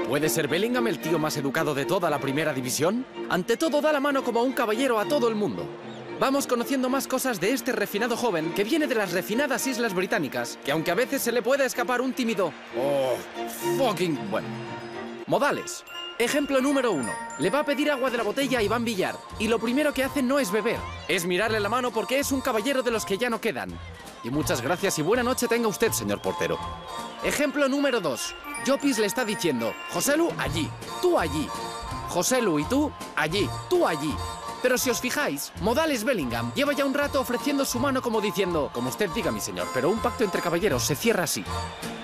¿Puede ser Bellingham el tío más educado de toda la primera división? Ante todo, da la mano como un caballero a todo el mundo. Vamos conociendo más cosas de este refinado joven que viene de las refinadas Islas Británicas, que aunque a veces se le pueda escapar un tímido... ¡Oh, fucking... bueno! Modales. Ejemplo número 1. Le va a pedir agua de la botella a Iván Villar, y lo primero que hace no es beber, es mirarle la mano porque es un caballero de los que ya no quedan. Y muchas gracias y buena noche tenga usted, señor portero. Ejemplo número 2. Llopis le está diciendo, Joselu, allí, tú allí. Joselu y tú, allí, tú allí. Pero si os fijáis, Modales Bellingham lleva ya un rato ofreciendo su mano como diciendo, como usted diga, mi señor, pero un pacto entre caballeros se cierra así.